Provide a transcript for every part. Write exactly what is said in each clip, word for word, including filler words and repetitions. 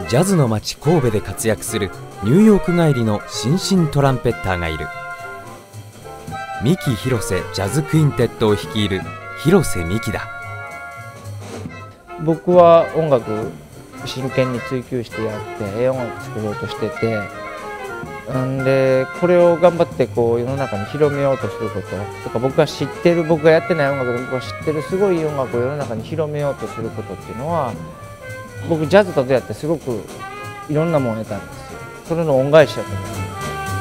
ジャズの街神戸で活躍するニューヨーク帰りの新進トランペッターがいる。三木広瀬ジャズクインテットを率いる広瀬美樹だ。 僕は音楽真剣に追求してやってええ音楽作ろうとしてて、んでこれを頑張ってこう世の中に広めようとすることとか、僕が知ってる、僕がやってない音楽で僕が知ってるすごいいい音楽を世の中に広めようとすることっていうのは、僕ジャズと出会ってすごくいろんなものを得たんですよ。それの恩返しだと思います。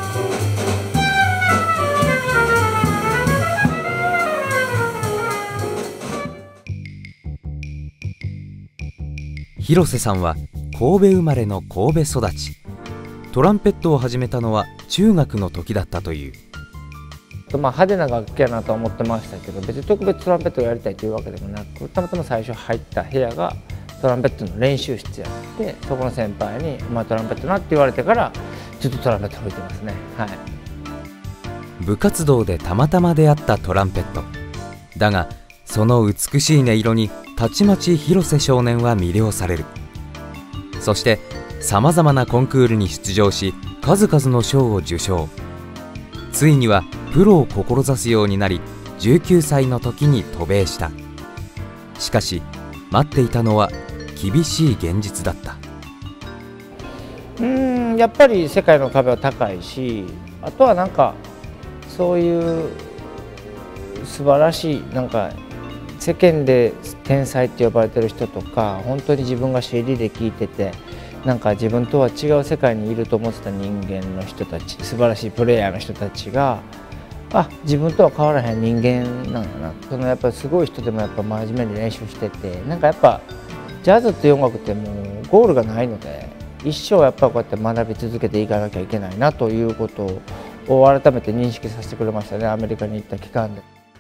広瀬さんは神戸生まれの神戸育ち。トランペットを始めたのは中学の時だったという。 まあ派手な楽器やなとは思ってましたけど、別に特別トランペットをやりたいというわけでもなく、たまたま最初入った部屋がトランペットの練習室やって、そこの先輩に「お前トランペットな」って言われてからずっとトランペット吹いてますね。はい、 部活動でたまたま出会ったトランペットだが、その美しい音色にたちまち広瀬少年は魅了される。そしてさまざまなコンクールに出場し、数々の賞を受賞。ついにはプロを志すようになり、じゅうきゅうさいの時に渡米した。しかし待っていたのは厳しい現実だった。 うーんやっぱり世界の壁は高いし、あとはなんかそういう素晴らしい、なんか世間で天才って呼ばれてる人とか、本当に自分が シーディー で聴いてて、なんか自分とは違う世界にいると思ってた人間の人たち、素晴らしいプレイヤーの人たちが、あ、自分とは変わらへん人間なんだな。そのやっぱりすごい人でもやっぱ真面目に練習してて、なんかやっぱジャズっていう音楽ってもうゴールがないので、一生やっぱこうやって学び続けていかなきゃいけないなということを改めて認識させてくれましたね、アメリカに行った期間で。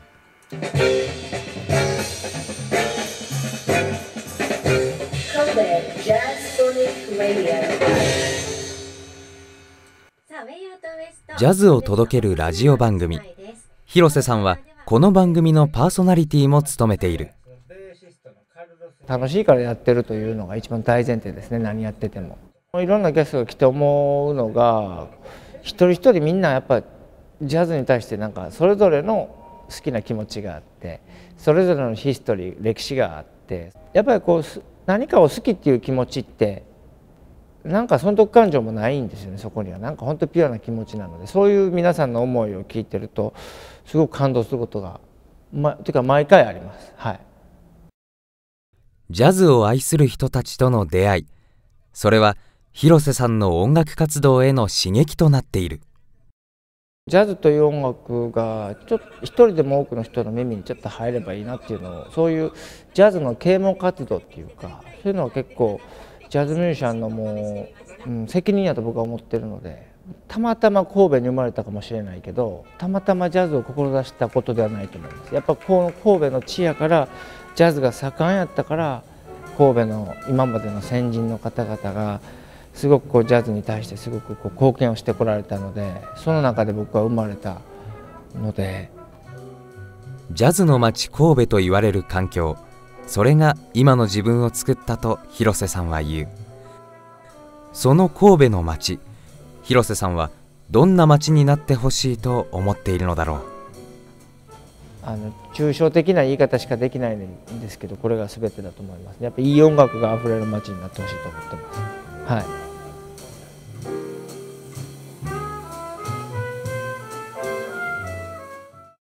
ジャズを届けるラジオ番組。広瀬さんはこの番組のパーソナリティも務めている。 楽しいからやってるというのが一番大前提ですね、何やってても。いろんなゲストが来て思うのが、一人一人みんなやっぱジャズに対してなんかそれぞれの好きな気持ちがあって、それぞれのヒストリー、歴史があって、やっぱりこう何かを好きっていう気持ちってなんか損得感情もないんですよね。そこにはなんか本当にピュアな気持ちなので、そういう皆さんの思いを聞いてるとすごく感動することが、ま、というか毎回あります。はい、 ジャズを愛する人たちとの出会い、それは広瀬さんの音楽活動への刺激となっている。 ジャズという音楽がちょっと一人でも多くの人の耳にちょっと入ればいいなっていうのを、そういうジャズの啓蒙活動っていうか、そういうのは結構ジャズミュージシャンのもう、うん、責任やと僕は思ってるので、たまたま神戸に生まれたかもしれないけど、たまたまジャズを志したことではないと思います。やっぱこの神戸の地やからジャズが盛んやったから、神戸の今までの先人の方々がすごくこうジャズに対してすごくこう貢献をしてこられたので、その中で僕は生まれたので。 ジャズの街神戸と言われる環境、それが今の自分を作ったと広瀬さんは言う。その神戸の街、広瀬さんはどんな街になってほしいと思っているのだろう。 あの抽象的な言い方しかできないんですけど、これが全てだと思います。やっぱいい音楽があふれる街になってほしいと思ってます。はい。